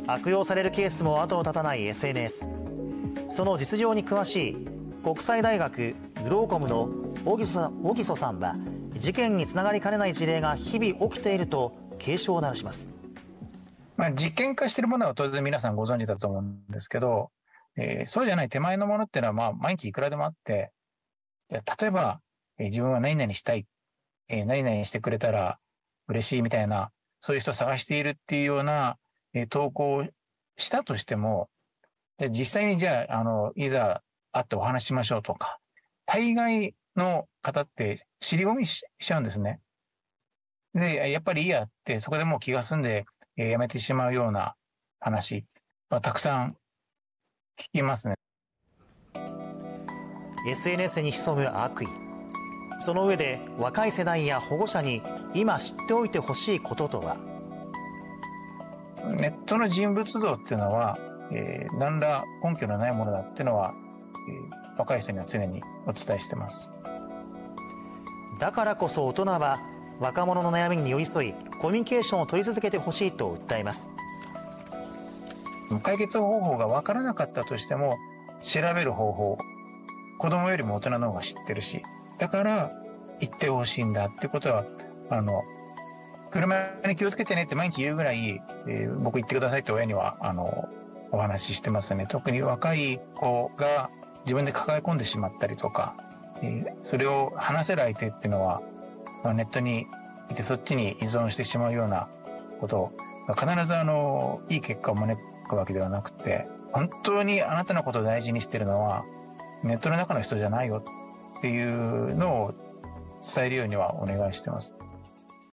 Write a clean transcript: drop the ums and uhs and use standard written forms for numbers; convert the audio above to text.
悪用されるケースも後を絶たない SNS。 その実情に詳しい国際大学グローコムの小木曽さんは、事件につながりかねない事例が日々起きていると警鐘を鳴らします。 実験化しているものは当然皆さんご存知だと思うんですけど、そうじゃない手前のものっていうのは毎日いくらでもあって、例えば、自分は何々したい、何々してくれたら嬉しいみたいな、そういう人を探しているっていうような、投稿をしたとしても、実際にじゃあ、いざ会ってお話ししましょうとか、大概の方って尻込みしちゃうんですね。で、やっぱりいいやって、そこでもう気が済んで、やめてしまうような話はたくさん聞きますね。 SNS に潜む悪意。その上で若い世代や保護者に今知っておいてほしいこととは。 ネットの人物像っていうのは、何ら根拠のないものだっていうのは、若い人には常にお伝えしてます。 だからこそ大人は若者の悩みに寄り添い、コミュニケーションを取り続けてほしいと訴えます。 解決方法が分からなかったとしても、調べる方法、子供よりも大人の方が知ってるし、だから言ってほしいんだってことは、車に気をつけてねって毎日言うぐらい、僕言ってくださいって親にはお話ししてますね。特に若い子が自分で抱え込んでしまったりとか、それを話せる相手っていうのは、ネットにいてそっちに依存してしまうようなことが必ずいい結果を招くわけではなくて、本当にあなたのことを大事にしてるのはネットの中の人じゃないよっていうのを伝えるようにはお願いしてます。